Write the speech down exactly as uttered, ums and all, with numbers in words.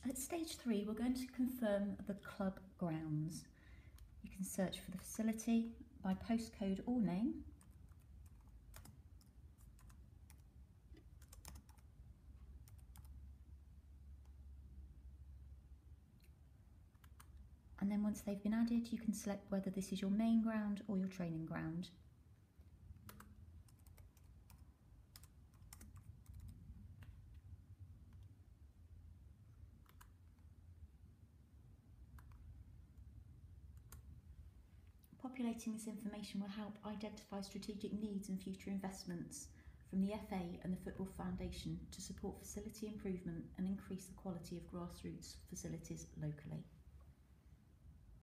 At stage three, we're going to confirm the club grounds. You can search for the facility by postcode or name. And then once they've been added, you can select whether this is your main ground or your training ground. Populating this information will help identify strategic needs and future investments from the F A and the Football Foundation to support facility improvement and increase the quality of grassroots facilities locally.